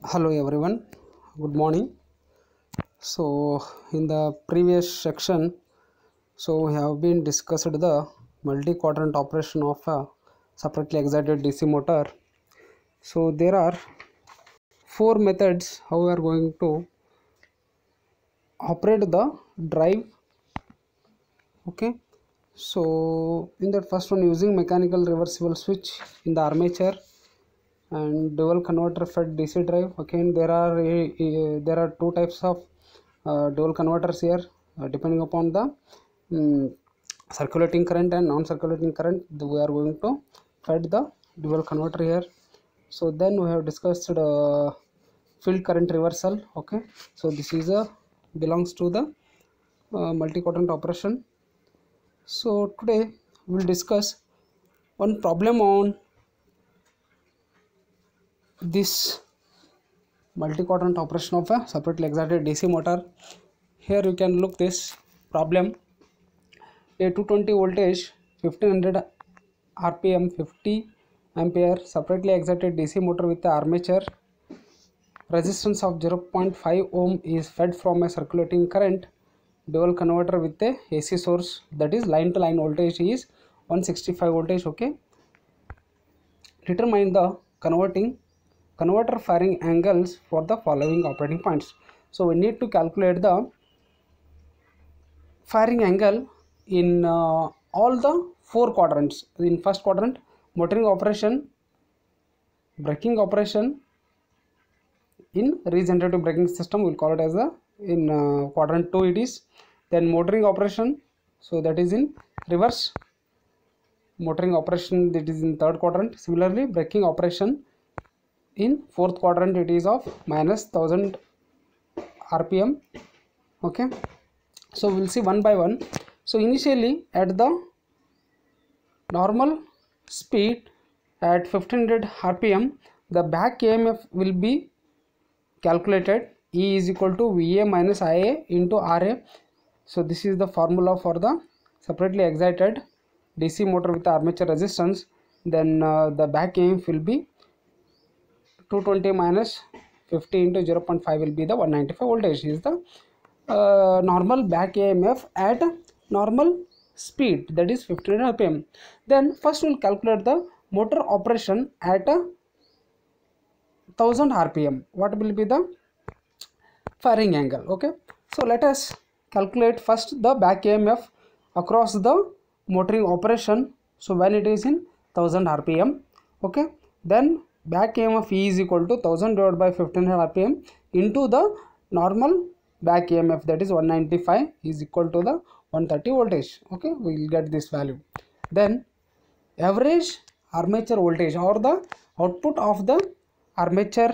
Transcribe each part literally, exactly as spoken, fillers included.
Hello everyone, good morning. So in the previous section, so we have been discussed the multi-quadrant operation of a separately excited D C motor. So there are four methods how we are going to operate the drive. Okay, so in that first one, using mechanical reversible switch in the armature and dual converter fed D C drive. Again, there are a, a, there are two types of uh, dual converters here, uh, depending upon the um, circulating current and non-circulating current. We are going to fed the dual converter here. So then we have discussed uh, field current reversal. Okay, so this is a belongs to the uh, multi-quadrant operation. So today we will discuss one problem on this multi-quadrant operation of a separately excited D C motor. Here you can look this problem. A two twenty voltage, fifteen hundred R P M, fifty ampere separately excited D C motor with the armature resistance of zero point five ohm is fed from a circulating current dual converter with a A C source, that is line to line voltage is one sixty-five voltage. Okay, determine the converting converter firing angles for the following operating points. So we need to calculate the firing angle in uh, all the four quadrants. In first quadrant, motoring operation, braking operation. In regenerative braking system, we'll call it as the in uh, quadrant two it is. Then motoring operation, so that is in reverse. Motoring operation, that is in third quadrant. Similarly, braking operation in fourth quadrant, it is of minus one thousand R P M. Okay, so we'll see one by one. So initially at the normal speed at fifteen hundred R P M, the back E M F will be calculated. E is equal to V A minus I A into R A. So this is the formula for the separately excited D C motor with the armature resistance. Then uh, the back E M F will be two twenty minus fifty into zero point five will be the one ninety-five voltage. Is the uh, normal back E M F at normal speed, that is fifteen hundred R P M. Then first we will calculate the motor operation at a one thousand R P M. What will be the firing angle? Okay, so let us calculate first the back E M F across the motoring operation. So when it is in one thousand R P M, okay, then back E M F E is equal to one thousand divided by fifteen hundred R P M into the normal back E M F, that is one ninety-five, is equal to the one thirty voltage. Okay, we will get this value. Then average armature voltage or the output of the armature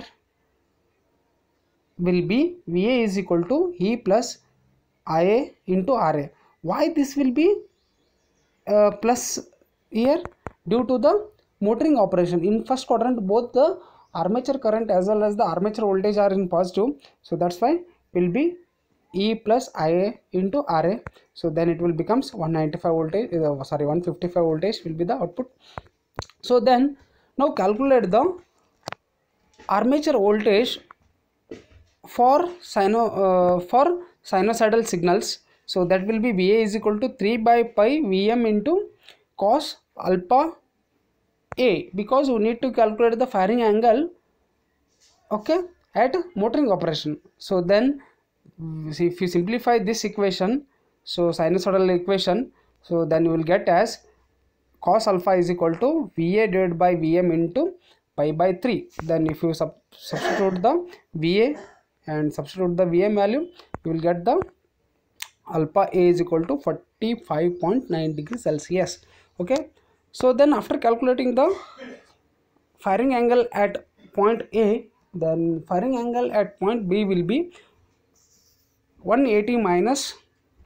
will be V A is equal to E plus I A into R A. Why this will be uh, plus here? Due to the motoring operation. In first quadrant, both the armature current as well as the armature voltage are in positive. So that's why will be E plus I A into R A. So then it will becomes one ninety-five voltage, uh, sorry, one fifty-five voltage will be the output. So then now calculate the armature voltage for sino uh, for sinusoidal signals. So that will be V A is equal to three by pi V M into cos alpha A, because we need to calculate the firing angle, okay, at motoring operation. So then if you simplify this equation, so sinusoidal equation, so then you will get as cos alpha is equal to V A divided by V M into pi by three. Then if you sub substitute the V A and substitute the V M value, you will get the alpha A is equal to forty-five point nine degrees Celsius. Okay, so then after calculating the firing angle at point A, then firing angle at point B will be one eighty minus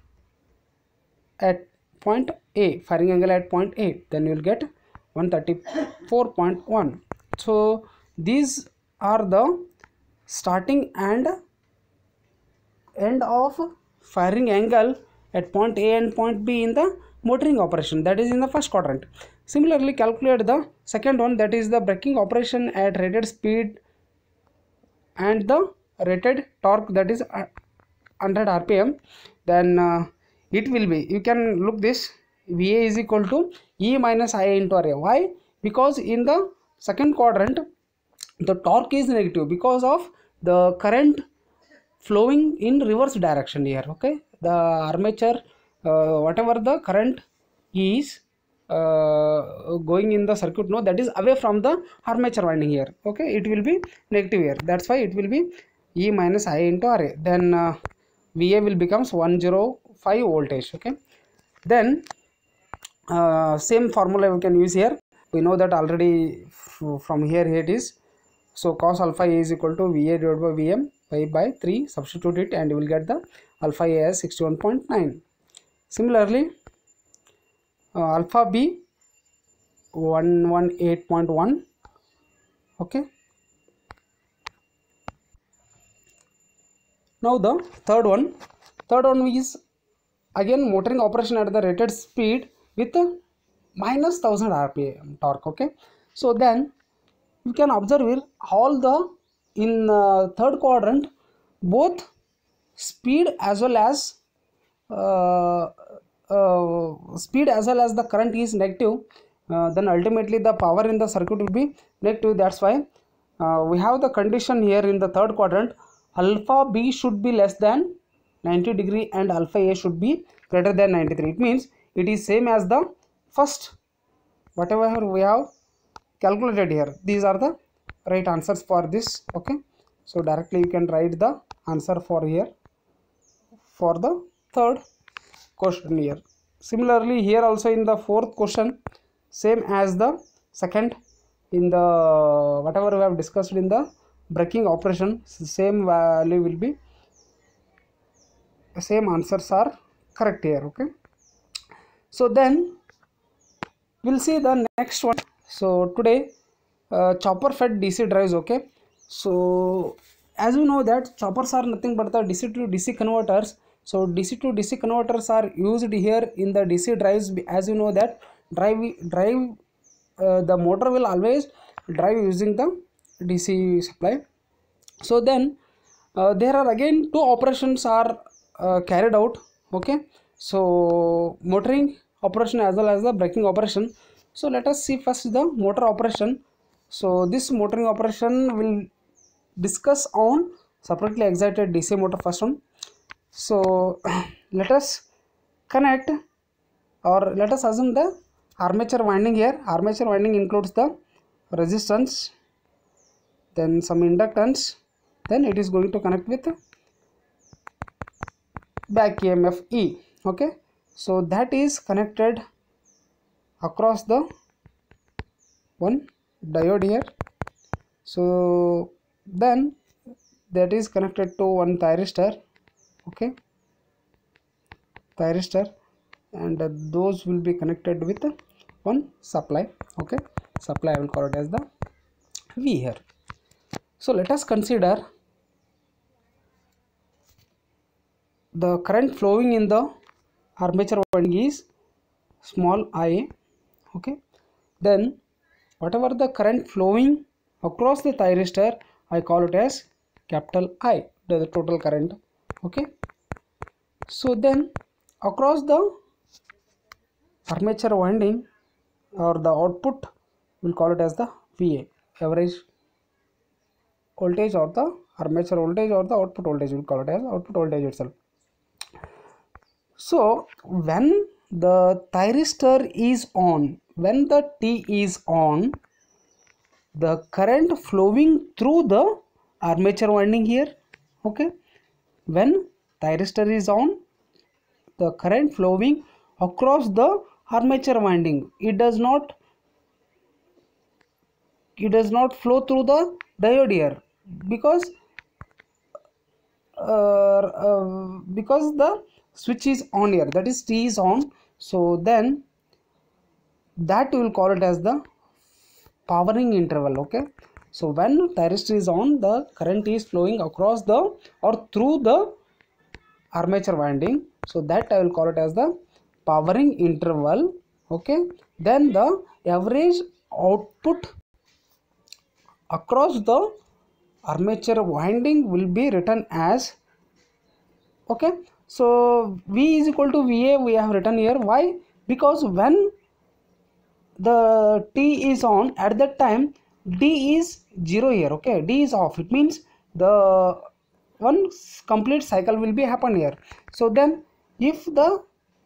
at point A, firing angle at point A, then you will get one thirty-four point one. So these are the starting and end of firing angle at point A and point B in the motoring operation, that is in the first quadrant. Similarly, calculate the second one, that is the braking operation at rated speed and the rated torque, that is one hundred R P M, then uh, it will be, you can look this, V A is equal to E minus I A into R A. Why? Because in the second quadrant the torque is negative because of the current flowing in reverse direction here. Okay, the armature, uh, whatever the current is uh, going in the circuit, no, that is away from the armature winding here. Okay, it will be negative here, that's why it will be E minus I into R A. Then uh, V A will becomes one hundred five voltage. Okay, then uh, same formula we can use here. We know that already from here, here it is. So cos alpha A is equal to V A divided by V M pi by three. Substitute it and you will get the alpha A as sixty-one point nine. Similarly, uh, alpha B one hundred eighteen point one. Okay. Now the third one, third one is again motoring operation at the rated speed with a minus one thousand R P M torque. Okay. So then you can observe here all the in uh, third quadrant both speed as well as uh, uh, speed as well as the current is negative, uh, then ultimately the power in the circuit will be negative. That's why uh, we have the condition here in the third quadrant, alpha B should be less than ninety degree and alpha A should be greater than ninety-three. It means it is same as the first whatever we have calculated here. These are the right answers for this. Okay, so directly you can write the answer for here for the third question here. Similarly, here also in the fourth question, same as the second, in the whatever we have discussed in the braking operation, same value will be, same answers are correct here. Okay, so then we'll see the next one. So today uh, chopper fed D C drives. Okay, so as you know that choppers are nothing but the D C to D C converters. So D C to D C converters are used here in the D C drives. As you know that drive drive uh, the motor will always drive using the D C supply. So then uh, there are again two operations are uh, carried out. Okay, so motoring operation as well as the braking operation. So let us see first the motor operation. So this motoring operation will discuss on separately excited D C motor first one. So let us connect, or let us assume the armature winding here. Armature winding includes the resistance, then some inductance, then it is going to connect with back E M F E. Okay, so that is connected across the one diode here. So then that is connected to one thyristor. Okay, thyristor, and uh, those will be connected with uh, one supply. Okay, supply I will call it as the V here. So let us consider the current flowing in the armature winding is small I. Okay, then whatever the current flowing across the thyristor, I call it as capital I, the total current. Okay, so then across the armature winding, or the output, we'll call it as the V A, average voltage, or the armature voltage, or the output voltage, we'll call it as output voltage itself. So when the thyristor is on, when the T is on, the current flowing through the armature winding here. Okay, when thyristor is on, the current flowing across the armature winding, it does not it does not flow through the diode here, because uh, uh, because the switch is on here, that is T is on. So then that we will call it as the powering interval. Okay, so when thyristor is on, the current is flowing across the or through the armature winding, so that I will call it as the powering interval. Okay, then the average output across the armature winding will be written as, okay, so V is equal to V A we have written here. Why? Because when the T is on, at that time D is zero here, okay, D is off. It means the one complete cycle will be happen here. So then if the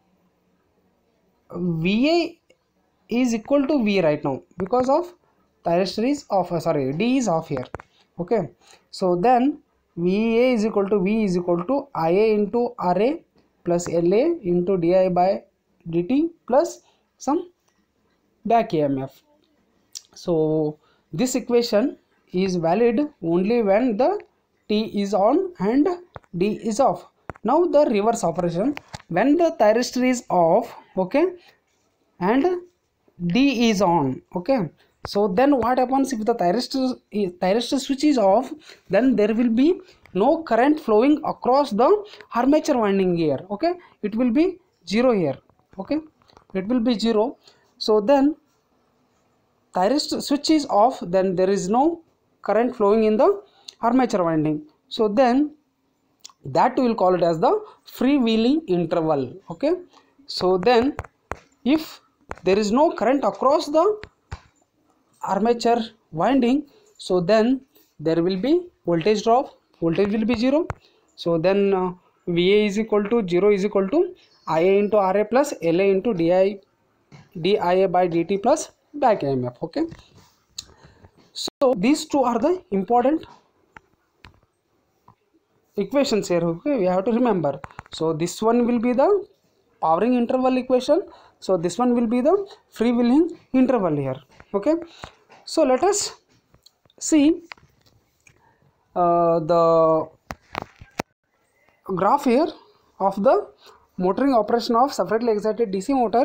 V A is equal to V right now, because of thyristor is off, uh, sorry, D is off here, okay, so then V A is equal to V is equal to I A into R A plus L A into D I by D T plus some back E M F. So this equation is valid only when the T is on and D is off. Now the reverse operation, when the thyristor is off, okay, and D is on, okay, so then what happens? If the thyristor thyristor switch is off, then there will be no current flowing across the armature winding here, okay, it will be zero here, okay, it will be zero. So then thyristor switch is off, then there is no current flowing in the armature winding. So then that we will call it as the freewheeling interval, okay. So then if there is no current across the armature winding, so then there will be voltage drop, voltage will be zero. So then uh, V A is equal to zero is equal to I A into R A plus L A into D I D I A by D T plus back E M F, okay. So these two are the important equations here, okay, we have to remember. So this one will be the powering interval equation, so this one will be the freewheeling interval here, okay. So let us see uh, the graph here of the motoring operation of separately excited D C motor.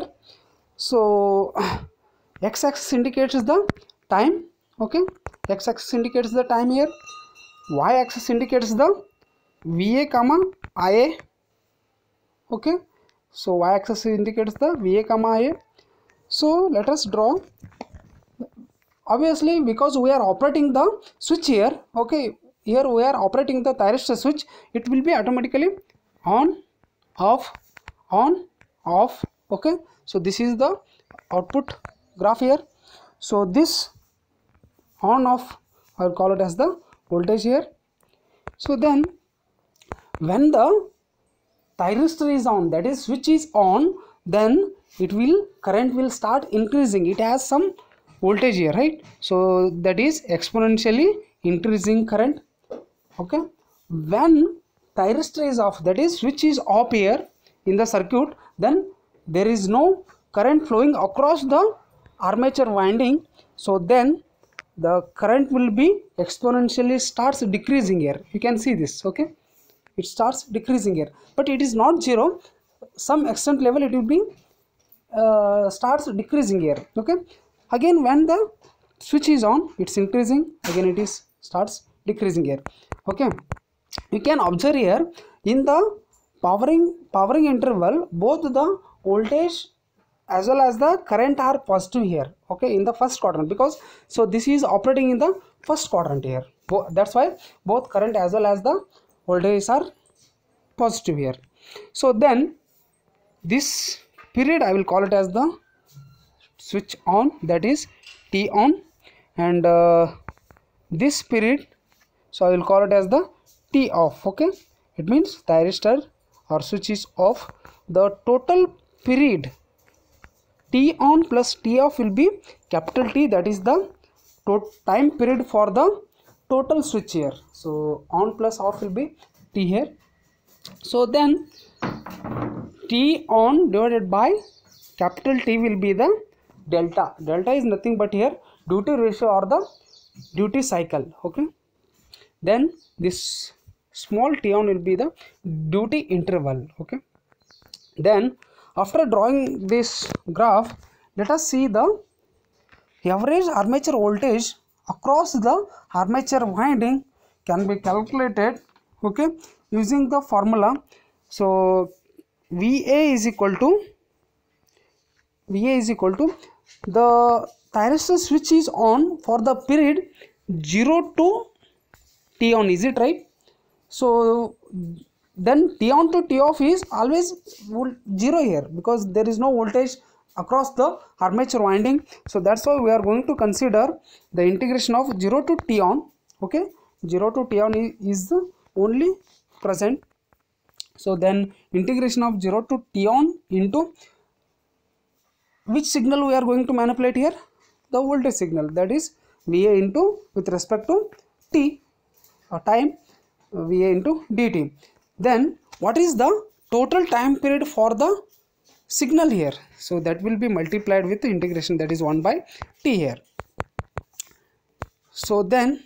So x-axis indicates the time, okay, x-axis indicates the time here, y-axis indicates the V A comma I A, okay, so y-axis indicates the V A comma I A. So let us draw. Obviously because we are operating the switch here, okay, here we are operating the thyristor switch, it will be automatically on, off, on, off, okay. So this is the output graph here. So this on off I will call it as the voltage here. So then when the thyristor is on, that is switch is on, then it will current will start increasing, it has some voltage here, right, so that is exponentially increasing current, okay. When thyristor is off, that is switch is off here in the circuit, then there is no current flowing across the armature winding, so then the current will be exponentially starts decreasing here, you can see this, okay, it starts decreasing here, but it is not zero, some extent level it will be uh, starts decreasing here, okay. Again when the switch is on, it's increasing, again it is starts decreasing here, okay. You can observe here in the powering powering interval, both the voltage as well as the current are positive here, okay, in the first quadrant, because so this is operating in the first quadrant here, that's why both current as well as the voltages are positive here. So then this period I will call it as the switch on, that is T on, and uh, this period, so I will call it as the T off, okay. It means thyristor or switch is off. The total period T on plus T off will be capital T, that is the time period for the total switch here. So on plus off will be T here. So then T on divided by capital T will be the delta. Delta is nothing but here duty ratio or the duty cycle, okay. Then this small t on will be the duty interval, okay. Then after drawing this graph, let us see the average armature voltage across the armature winding can be calculated, okay, using the formula. So V A is equal to V A is equal to the thyristor switch is on for the period zero to T on, is it right? So then T on to T off is always zero here, because there is no voltage across the armature winding. So that's why we are going to consider the integration of zero to T on. Okay, zero to T on is, is the only present. So then integration of zero to T on into which signal we are going to manipulate here? The voltage signal, that is V A into, with respect to T or time, V A into dt. Then what is the total time period for the signal here? So that will be multiplied with the integration, that is one by T here. So then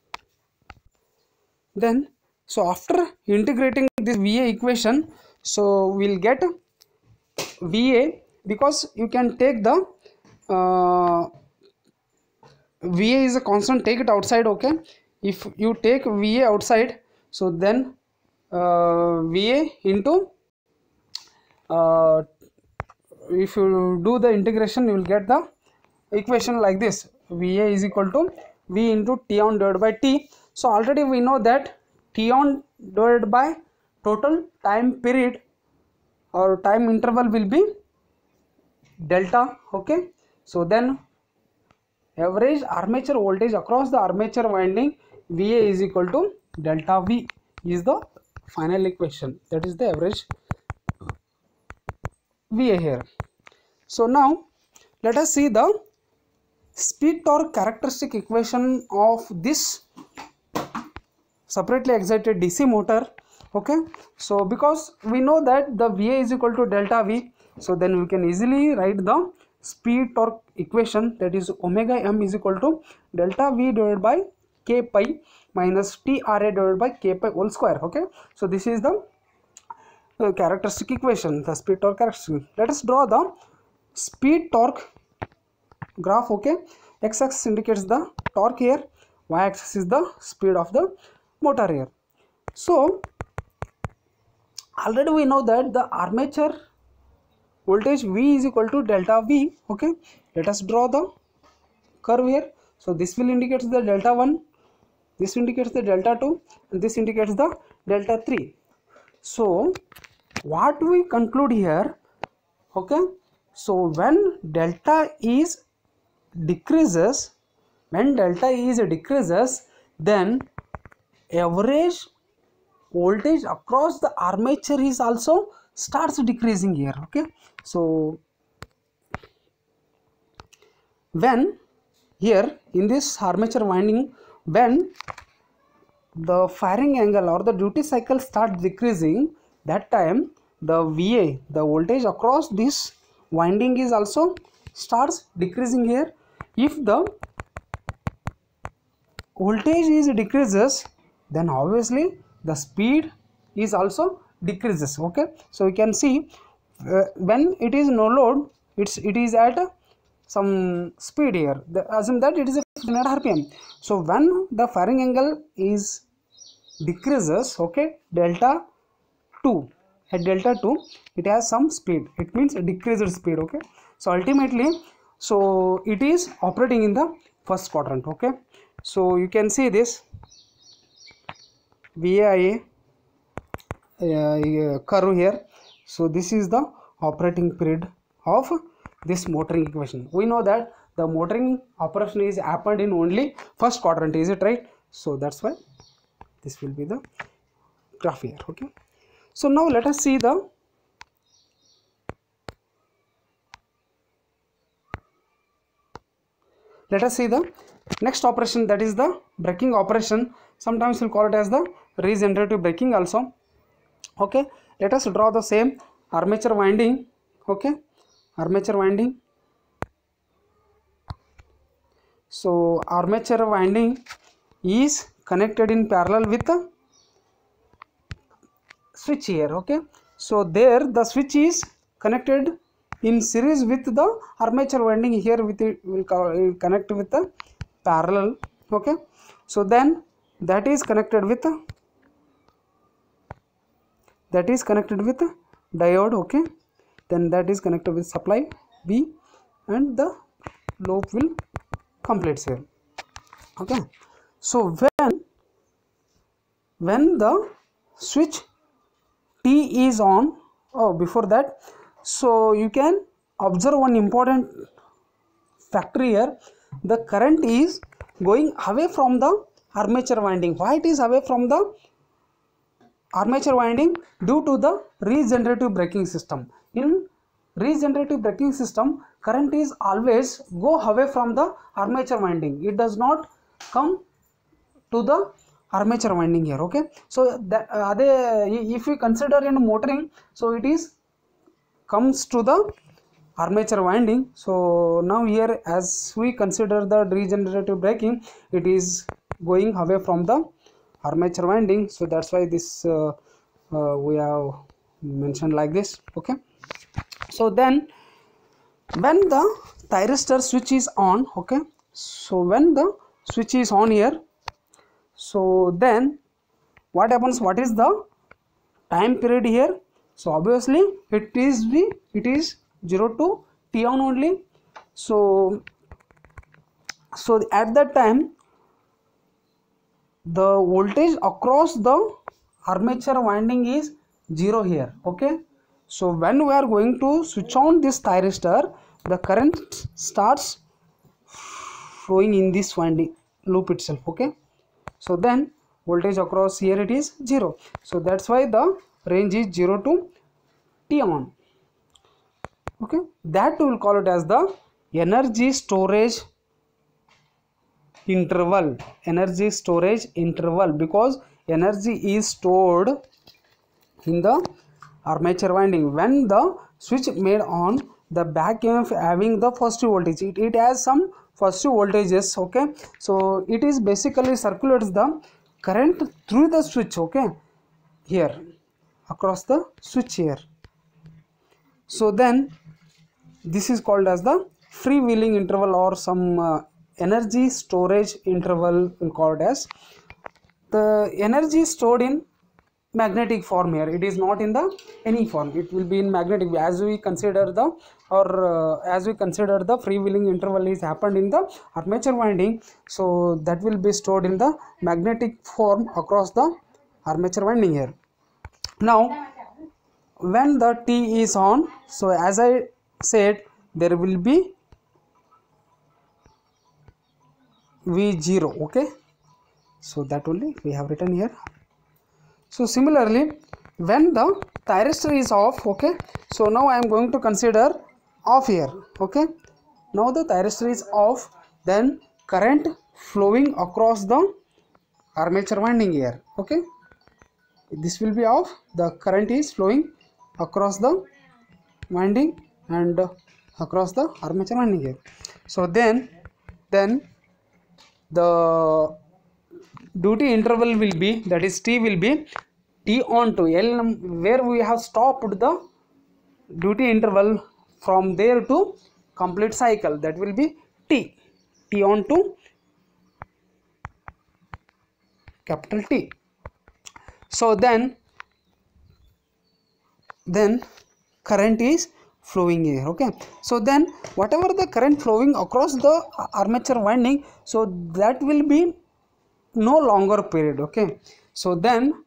then so after integrating this V A equation, so we'll get V A, because you can take the uh, V A is a constant, take it outside. Okay, if you take V A outside, so then uh, V A into uh, if you do the integration, you will get the equation like this: V A is equal to V into T on divided by T. So already we know that T on divided by total time period or time interval will be delta. Okay, so then average armature voltage across the armature winding, V A is equal to delta V, is the final equation, that is the average V A here. So now let us see the speed torque characteristic equation of this separately excited D C motor. Okay, so because we know that the V A is equal to delta V, so then we can easily write the speed torque equation, that is omega m is equal to delta V divided by K pi minus T R A divided by K pi whole square. Okay, so this is the uh, characteristic equation, the speed torque characteristic. Let us draw the speed torque graph. Okay, x axis indicates the torque here, y axis is the speed of the motor here. So already we know that the armature voltage V is equal to delta V. Okay, let us draw the curve here. So this will indicate the delta one, this indicates the delta two, and this indicates the delta three. So what we conclude here? Okay, so when delta is decreases, when delta is decreases, then average voltage across the armature is also starts decreasing here. Okay, so when here in this armature winding, when the firing angle or the duty cycle starts decreasing, that time the V A, the voltage across this winding is also starts decreasing here. If the voltage is decreases, then obviously the speed is also decreases. Okay, so you can see uh, when it is no load, it's it is at uh, some speed here, the, assume that it is a fifteen hundred R P M. So when the firing angle is decreases, okay, delta two, at delta two it has some speed, it means a decreased speed. Okay, so ultimately, so it is operating in the first quadrant. Okay, so you can see this V A I A uh, curve here. So this is the operating period of this motoring equation. We know that the motoring operation is happened in only first quadrant, is it right? So that's why this will be the graph here. Okay, so now let us see the let us see the next operation, that is the braking operation. Sometimes we'll call it as the regenerative braking also. Okay, let us draw the same armature winding. Okay, armature winding. So armature winding is connected in parallel with the switch here. Okay, so there the switch is connected in series with the armature winding. Here with it will connect with the parallel. Okay, so then that is connected with that is connected with diode. Okay, then that is connected with supply B, and the loop will complete here. Okay, so when when the switch T is on, oh before that, so you can observe one important factor here. The current is going away from the armature winding. Why it is away from the armature winding? Due to the regenerative braking system. In regenerative braking system, current is always go away from the armature winding. It does not come to the armature winding here. Okay, so that uh, if we consider in motoring, so it is comes to the armature winding. So now here, as we consider the regenerative braking, it is going away from the armature winding. So that's why this uh, uh, we have mentioned like this. Okay, so then when the thyristor switch is on, okay, so when the switch is on here, so then what happens? What is the time period here? So obviously it is the it is zero to T on only. So so at that time the voltage across the armature winding is zero here. Okay, so when we are going to switch on this thyristor, the current starts flowing in this winding loop itself. Okay, so then voltage across here it is zero. So that's why the range is zero to T on. Okay, that we will call it as the energy storage interval. Energy storage interval, because energy is stored in the armature winding. When the switch made on, the back E M F having the positive voltage, it, it has some positive voltages. Okay, so it is basically circulates the current through the switch. Okay, here across the switch here. So then this is called as the freewheeling interval, or some uh, energy storage interval will call it as. The energy stored in magnetic form here, it is not in the any form, it will be in magnetic. As we consider the or uh, as we consider the freewheeling interval is happened in the armature winding, so that will be stored in the magnetic form across the armature winding here. Now when the T is on, so as I said, there will be V zero. Okay, so that only we have written here. So similarly, when the thyristor is off, okay, so now I am going to consider off here. Okay, now the thyristor is off, then current flowing across the armature winding here. Okay, this will be off, the current is flowing across the winding and uh, across the armature winding here. So then then the duty interval will be, that is T will be T on to L, where we have stopped the duty interval, from there to complete cycle, that will be T, T on to capital T. So then then current is flowing here. Okay, so then whatever the current flowing across the armature winding, so that will be no longer period. Okay, so then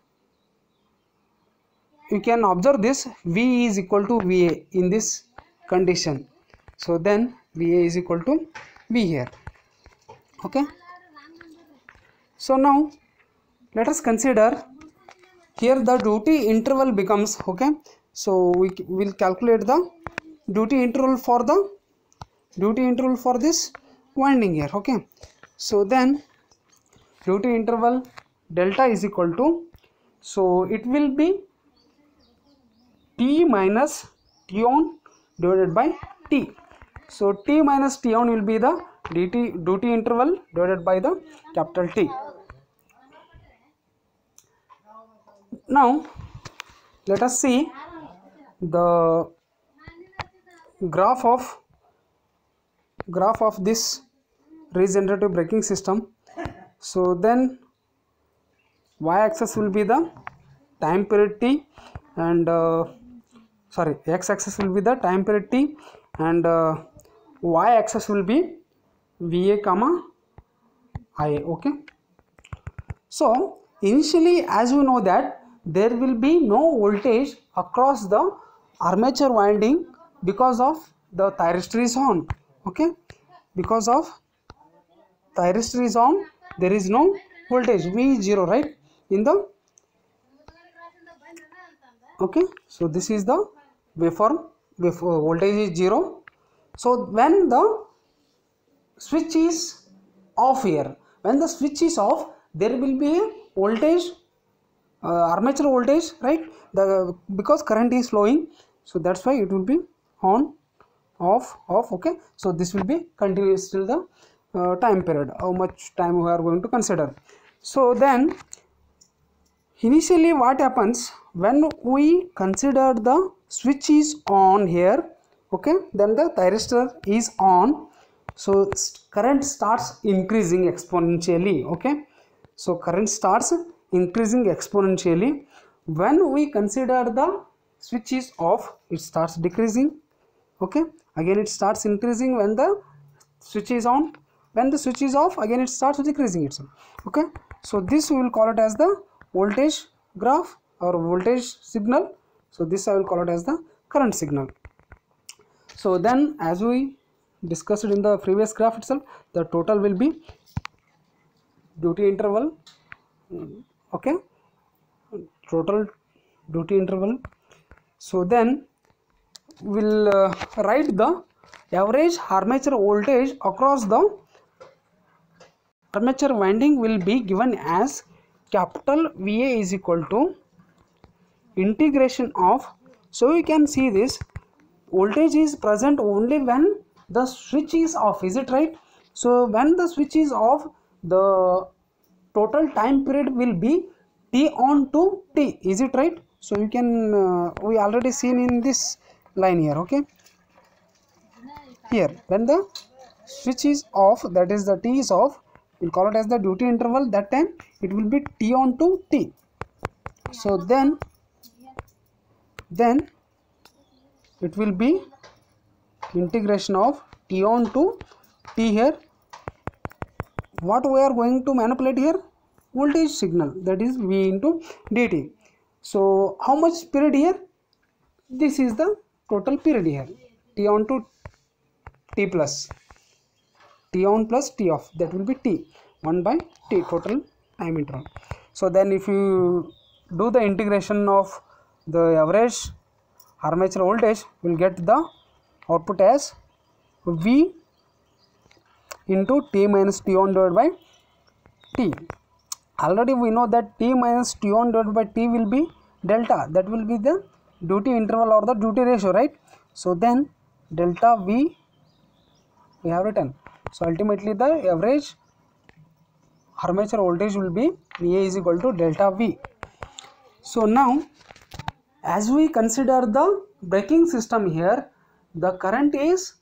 you can observe this, V is equal to V A in this condition. So then V A is equal to V here. Okay, so now let us consider here the duty interval becomes, okay, so we will calculate the duty interval for the duty interval for this winding here. Okay, so then duty interval delta is equal to, so it will be T minus T on divided by T. So T minus T on will be the duty duty interval divided by the capital T. Now let us see the graph of graph of this regenerative braking system. So then y-axis will be the time period T, and uh, sorry x-axis will be the time period T, and uh, y-axis will be V A comma I A. Okay, so initially, as you know that there will be no voltage across the armature winding because of the thyristor is on. Okay, because of thyristor is on, there is no voltage, V is zero, right, in the, okay, so this is the waveform, wave, voltage is zero. So when the switch is off here, when the switch is off, there will be a voltage, uh, armature voltage, right, the because current is flowing, so that's why it will be on, off, off. Okay, so this will be continuous till the uh, time period, how much time we are going to consider. So then initially what happens when we consider the switch is on here, okay, then the thyristor is on, so current starts increasing exponentially. Okay, so current starts increasing exponentially. When we consider the switch is off, it starts decreasing. Okay, again it starts increasing when the switch is on. When the switch is off, again it starts decreasing itself. Okay, so this we will call it as the voltage graph or voltage signal. So this I will call it as the current signal. So then, as we discussed in the previous graph itself, the total will be duty interval. Okay, total duty interval. So then we'll uh, write the average armature voltage across the armature winding will be given as capital V A is equal to integration of, so you can see this voltage is present only when the switch is off, is it right? So when the switch is off, the total time period will be T on to T, is it right? So you can uh, we already seen in this line here. Okay, here when the switch is off, that is the T is off, we'll call it as the duty interval. That time it will be T on to T. So then then it will be integration of T on to T here. What we are going to manipulate here? Voltage signal, that is V into dt. So how much period here? This is the total period here, T on to T plus T on plus T off, that will be T, one by T, total time interval. So then if you do the integration of the average armature voltage, will get the output as V into T minus T on divided by T. Already we know that T minus T on divided by T will be delta, that will be the duty interval or the duty ratio, right? So then delta V we have written. So ultimately the average armature voltage will be V A is equal to delta V. So now as we consider the braking system here, the current is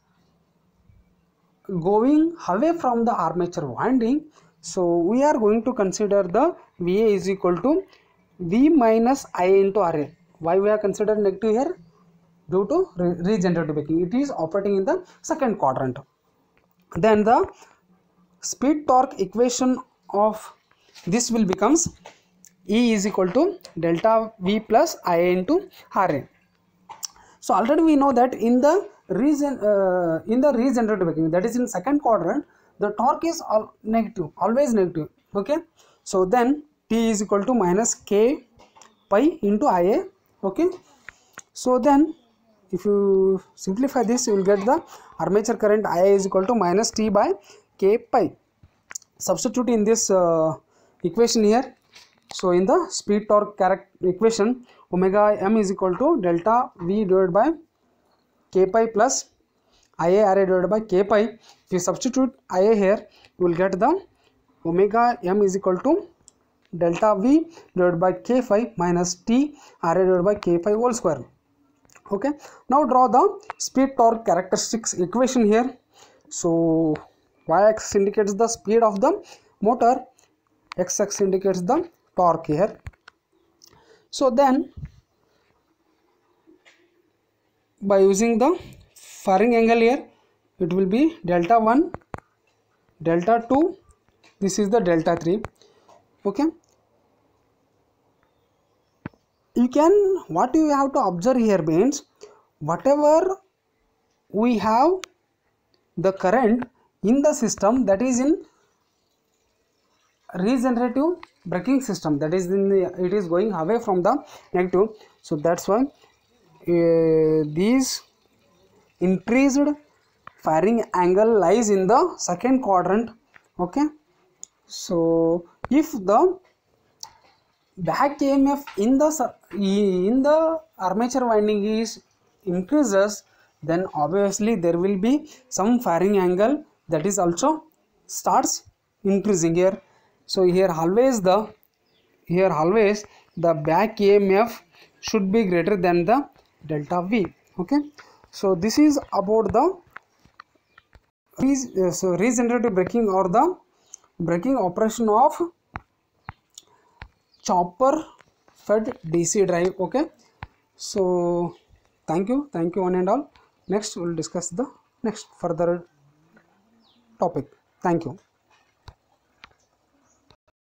going away from the armature winding, so we are going to consider the V A is equal to V minus I into R A. Why we have considered negative here? Due to re regenerative braking, it is operating in the second quadrant. Then the speed torque equation of this will becomes E is equal to delta V plus I into R A. So already we know that in the reason uh, in the regenerative braking, that is in second quadrant, the torque is all negative, always negative. Okay, so then T is equal to minus K pi into I A. Okay, so then if you simplify this, you will get the armature current I A is equal to minus T by K pi. Substitute in this uh, equation here. So in the speed torque character equation, omega m is equal to delta V divided by K pi plus I A R A divided by K pi. If you substitute I A here, you will get the omega m is equal to delta V divided by K phi minus T R A divided by K phi whole square. Okay, now draw the speed torque characteristics equation here. So y-axis indicates the speed of the motor, x-axis indicates the torque here. So then by using the firing angle here, it will be delta one, delta two, this is the delta three. Okay, you can, what you have to observe here means, whatever we have the current in the system that is in regenerative braking system, that is in the, it is going away from the negative. So that's why uh, these increased firing angle lies in the second quadrant. Okay, so if the back E M F in the in the armature winding is increases, then obviously there will be some firing angle that is also starts increasing here. So here always the here always the back E M F should be greater than the delta V. Okay, so this is about the uh, so regenerative braking or the braking operation of chopper fed D C drive. Okay, so thank you thank you one and all. Next we will discuss the next further topic. Thank you.